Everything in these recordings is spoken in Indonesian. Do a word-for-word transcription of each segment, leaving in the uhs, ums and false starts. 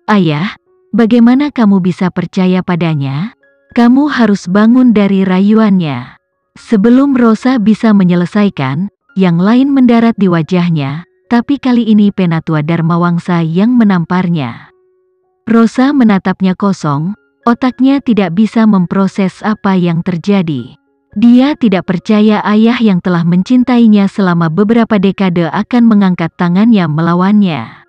Ayah, bagaimana kamu bisa percaya padanya? Kamu harus bangun dari rayuannya. Sebelum Rosa bisa menyelesaikan, yang lain mendarat di wajahnya, tapi kali ini Penatua Dharmawangsa yang menamparnya. Rosa menatapnya kosong, otaknya tidak bisa memproses apa yang terjadi. Dia tidak percaya ayah yang telah mencintainya selama beberapa dekade akan mengangkat tangannya melawannya.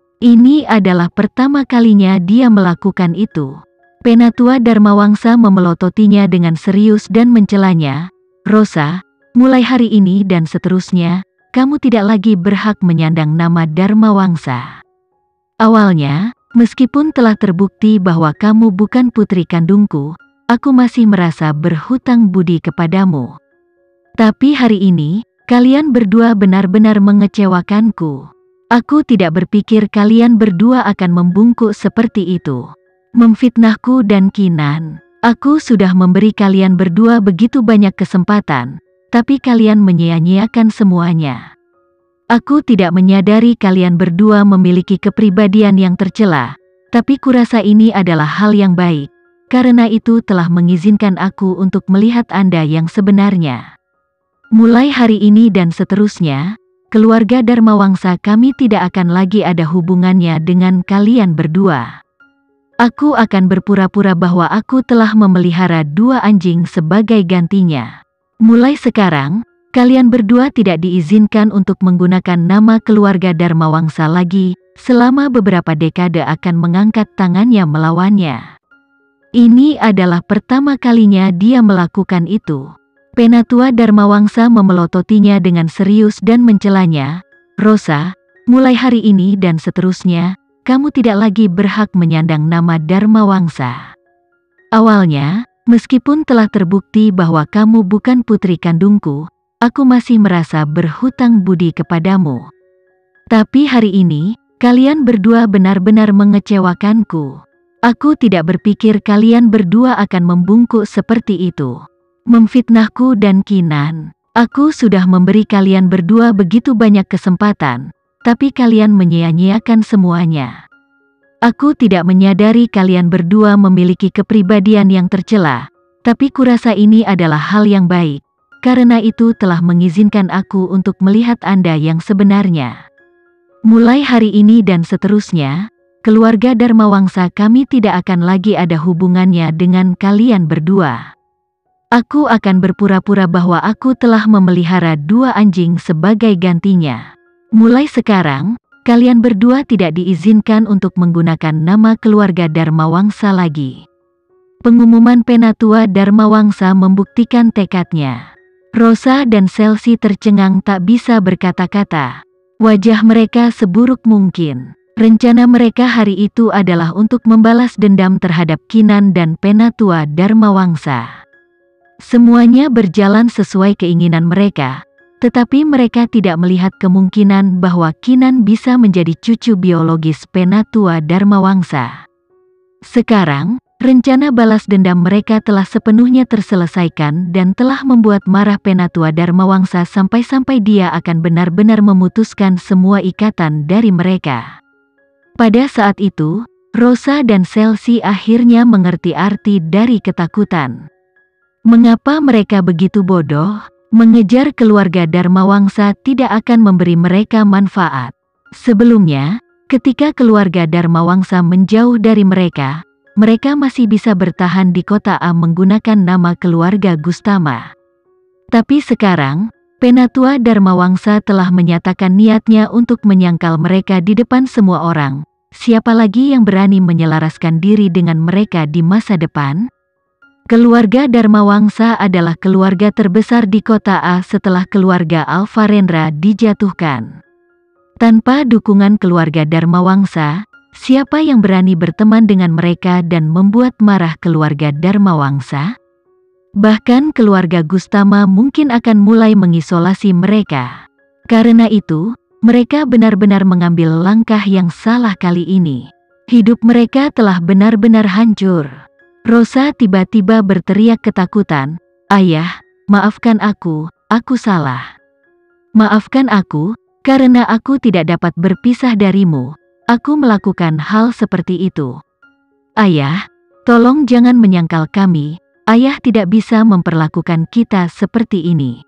Ini adalah pertama kalinya dia melakukan itu. Penatua Dharmawangsa memelototinya dengan serius dan mencelanya. Rosa, mulai hari ini dan seterusnya, kamu tidak lagi berhak menyandang nama Dharmawangsa. Awalnya, meskipun telah terbukti bahwa kamu bukan putri kandungku, aku masih merasa berhutang budi kepadamu. Tapi hari ini, kalian berdua benar-benar mengecewakanku. Aku tidak berpikir kalian berdua akan membungkuk seperti itu. Memfitnahku dan Kinan. Aku sudah memberi kalian berdua begitu banyak kesempatan, tapi kalian menyia-nyiakan semuanya. Aku tidak menyadari kalian berdua memiliki kepribadian yang tercela, tapi kurasa ini adalah hal yang baik. Karena itu telah mengizinkan aku untuk melihat Anda yang sebenarnya. Mulai hari ini dan seterusnya, keluarga Dharmawangsa kami tidak akan lagi ada hubungannya dengan kalian berdua. Aku akan berpura-pura bahwa aku telah memelihara dua anjing sebagai gantinya. Mulai sekarang, kalian berdua tidak diizinkan untuk menggunakan nama keluarga Dharmawangsa lagi, selama beberapa dekade akan mengangkat tangannya melawannya. Ini adalah pertama kalinya dia melakukan itu. Penatua Dharmawangsa memelototinya dengan serius dan mencelanya. Rosa, mulai hari ini dan seterusnya, kamu tidak lagi berhak menyandang nama Dharmawangsa. Awalnya, meskipun telah terbukti bahwa kamu bukan putri kandungku, aku masih merasa berhutang budi kepadamu. Tapi hari ini, kalian berdua benar-benar mengecewakanku. Aku tidak berpikir kalian berdua akan membungkuk seperti itu. Memfitnahku dan Kinan. Aku sudah memberi kalian berdua begitu banyak kesempatan, tapi kalian menyia-nyiakan semuanya. Aku tidak menyadari kalian berdua memiliki kepribadian yang tercela, tapi kurasa ini adalah hal yang baik. Karena itu telah mengizinkan aku untuk melihat Anda yang sebenarnya. Mulai hari ini dan seterusnya, keluarga Dharmawangsa kami tidak akan lagi ada hubungannya dengan kalian berdua. Aku akan berpura-pura bahwa aku telah memelihara dua anjing sebagai gantinya. Mulai sekarang, kalian berdua tidak diizinkan untuk menggunakan nama keluarga Dharmawangsa lagi. Pengumuman Penatua Dharmawangsa membuktikan tekadnya. Rosa dan Selsi tercengang tak bisa berkata-kata. Wajah mereka seburuk mungkin. Rencana mereka hari itu adalah untuk membalas dendam terhadap Kinan dan Penatua Dharmawangsa. Semuanya berjalan sesuai keinginan mereka, tetapi mereka tidak melihat kemungkinan bahwa Kinan bisa menjadi cucu biologis Penatua Dharmawangsa. Sekarang, rencana balas dendam mereka telah sepenuhnya terselesaikan dan telah membuat marah Penatua Dharmawangsa sampai-sampai dia akan benar-benar memutuskan semua ikatan dari mereka. Pada saat itu, Rosa dan Selsi akhirnya mengerti arti dari ketakutan. Mengapa mereka begitu bodoh? Mengejar keluarga Dharmawangsa tidak akan memberi mereka manfaat. Sebelumnya, ketika keluarga Dharmawangsa menjauh dari mereka, mereka masih bisa bertahan di kota A menggunakan nama keluarga Gustama. Tapi sekarang, Penatua Dharmawangsa telah menyatakan niatnya untuk menyangkal mereka di depan semua orang. Siapa lagi yang berani menyelaraskan diri dengan mereka di masa depan? Keluarga Dharmawangsa adalah keluarga terbesar di kota A setelah keluarga Alvarendra dijatuhkan. Tanpa dukungan keluarga Dharmawangsa, siapa yang berani berteman dengan mereka dan membuat marah keluarga Dharmawangsa? Bahkan keluarga Gustama mungkin akan mulai mengisolasi mereka. Karena itu, mereka benar-benar mengambil langkah yang salah kali ini. Hidup mereka telah benar-benar hancur. Rosa tiba-tiba berteriak ketakutan, "Ayah, maafkan aku, aku salah. Maafkan aku, karena aku tidak dapat berpisah darimu. aku melakukan hal seperti itu. Ayah, tolong jangan menyangkal kami, ayah tidak bisa memperlakukan kita seperti ini.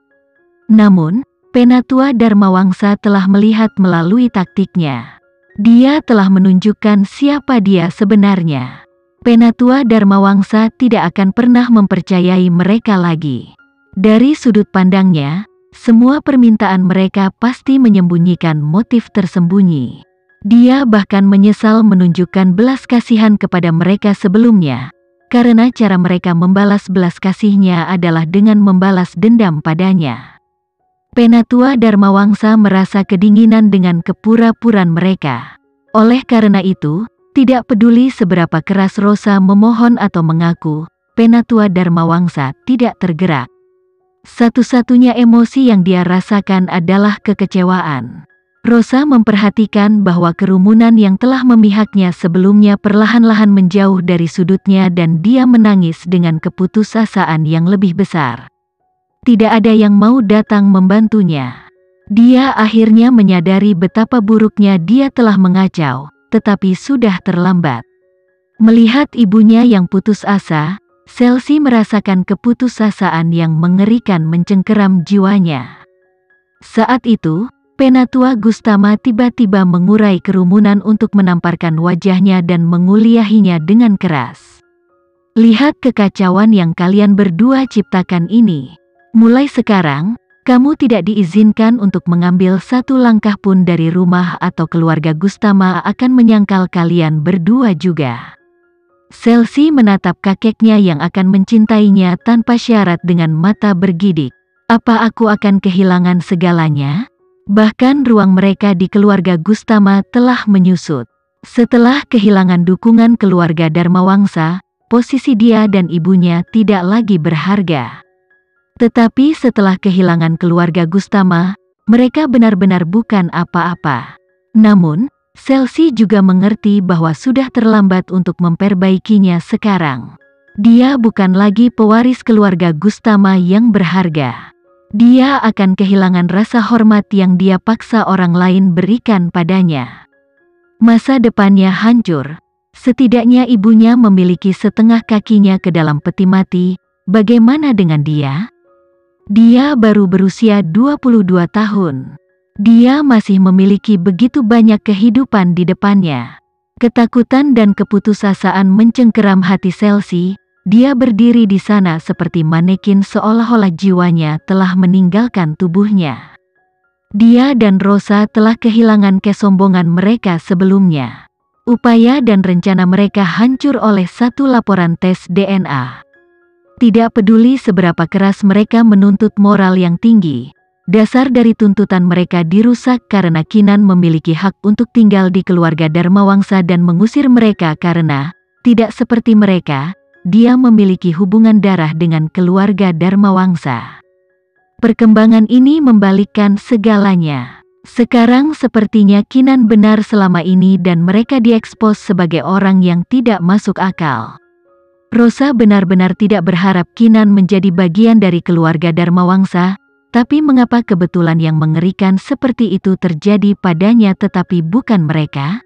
Namun, Penatua Dharmawangsa telah melihat melalui taktiknya. Dia telah menunjukkan siapa dia sebenarnya. Penatua Dharmawangsa tidak akan pernah mempercayai mereka lagi. Dari sudut pandangnya, semua permintaan mereka pasti menyembunyikan motif tersembunyi. Dia bahkan menyesal menunjukkan belas kasihan kepada mereka sebelumnya, karena cara mereka membalas belas kasihnya adalah dengan membalas dendam padanya. Penatua Dharmawangsa merasa kedinginan dengan kepura-puraan mereka. Oleh karena itu, tidak peduli seberapa keras Rosa memohon atau mengaku, Penatua Dharmawangsa tidak tergerak. Satu-satunya emosi yang dia rasakan adalah kekecewaan. Rosa memperhatikan bahwa kerumunan yang telah memihaknya sebelumnya perlahan-lahan menjauh dari sudutnya dan dia menangis dengan keputusasaan yang lebih besar. Tidak ada yang mau datang membantunya. Dia akhirnya menyadari betapa buruknya dia telah mengacau, tetapi sudah terlambat. Melihat ibunya yang putus asa, Selsi merasakan keputusasaan yang mengerikan mencengkeram jiwanya. Saat itu, Penatua Gustama tiba-tiba mengurai kerumunan untuk menamparkan wajahnya dan menguliahinya dengan keras. Lihat kekacauan yang kalian berdua ciptakan ini. Mulai sekarang, kamu tidak diizinkan untuk mengambil satu langkah pun dari rumah atau keluarga Gustama akan menyangkal kalian berdua juga. Selsi menatap kakeknya yang akan mencintainya tanpa syarat dengan mata bergidik. Apa aku akan kehilangan segalanya? Bahkan ruang mereka di keluarga Gustama telah menyusut. Setelah kehilangan dukungan keluarga Dharmawangsa, posisi dia dan ibunya tidak lagi berharga. Tetapi setelah kehilangan keluarga Gustama, mereka benar-benar bukan apa-apa. Namun, Selsi juga mengerti bahwa sudah terlambat untuk memperbaikinya sekarang. Dia bukan lagi pewaris keluarga Gustama yang berharga. Dia akan kehilangan rasa hormat yang dia paksa orang lain berikan padanya. Masa depannya hancur. Setidaknya ibunya memiliki setengah kakinya ke dalam peti mati. Bagaimana dengan dia? Dia baru berusia dua puluh dua tahun. Dia masih memiliki begitu banyak kehidupan di depannya. Ketakutan dan keputusasaan mencengkeram hati Selsi. Dia berdiri di sana seperti manekin seolah-olah jiwanya telah meninggalkan tubuhnya. Dia dan Rosa telah kehilangan kesombongan mereka sebelumnya. Upaya dan rencana mereka hancur oleh satu laporan tes D N A. Tidak peduli seberapa keras mereka menuntut moral yang tinggi. Dasar dari tuntutan mereka dirusak karena Kinan memiliki hak untuk tinggal di keluarga Dharmawangsa dan mengusir mereka karena, tidak seperti mereka, dia memiliki hubungan darah dengan keluarga Dharmawangsa. Perkembangan ini membalikkan segalanya. Sekarang sepertinya Kinan benar selama ini dan mereka diekspos sebagai orang yang tidak masuk akal. Rosa benar-benar tidak berharap Kinan menjadi bagian dari keluarga Dharmawangsa. Tapi mengapa kebetulan yang mengerikan seperti itu terjadi padanya tetapi bukan mereka?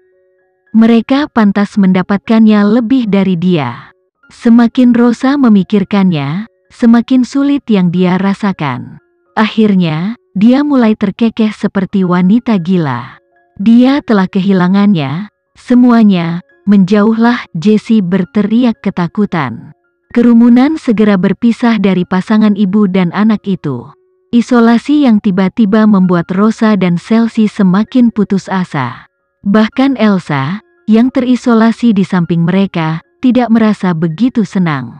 Mereka pantas mendapatkannya lebih dari dia. Semakin Rosa memikirkannya, semakin sulit yang dia rasakan. Akhirnya, dia mulai terkekeh seperti wanita gila. Dia telah kehilangannya, semuanya. Menjauhlah, Jessie berteriak ketakutan. Kerumunan segera berpisah dari pasangan ibu dan anak itu. Isolasi yang tiba-tiba membuat Rosa dan Selsi semakin putus asa. Bahkan Elsa, yang terisolasi di samping mereka, tidak merasa begitu senang.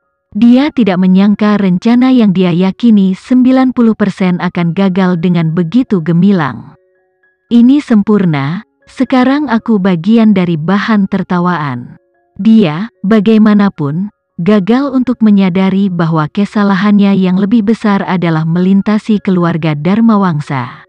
Dia tidak menyangka rencana yang dia yakini sembilan puluh persen akan gagal dengan begitu gemilang. Ini sempurna, sekarang aku bagian dari bahan tertawaan. Dia, bagaimanapun, gagal untuk menyadari bahwa kesalahannya yang lebih besar adalah melintasi keluarga Dharmawangsa.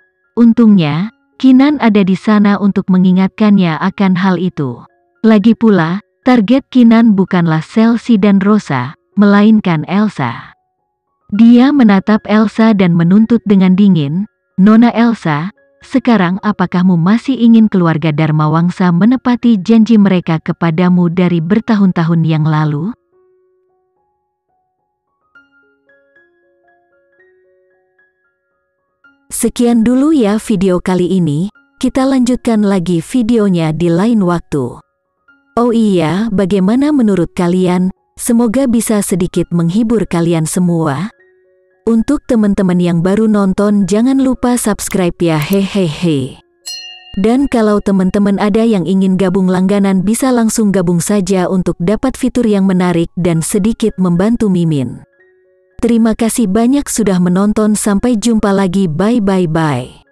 Untungnya, Kinan ada di sana untuk mengingatkannya akan hal itu. Lagi pula, target Kinan bukanlah Selsi dan Rosa, melainkan Elsa. Dia menatap Elsa dan menuntut dengan dingin, "Nona Elsa, Sekarang apakahmu masih ingin keluarga Dharma Wangsa menepati janji mereka kepadamu dari bertahun-tahun yang lalu? Sekian dulu ya video kali ini, kita lanjutkan lagi videonya di lain waktu. Oh iya, bagaimana menurut kalian? Semoga bisa sedikit menghibur kalian semua. Untuk teman-teman yang baru nonton, jangan lupa subscribe ya, hehehe. Dan kalau teman-teman ada yang ingin gabung langganan, bisa langsung gabung saja untuk dapat fitur yang menarik dan sedikit membantu Mimin. Terima kasih banyak sudah menonton, sampai jumpa lagi, bye bye bye.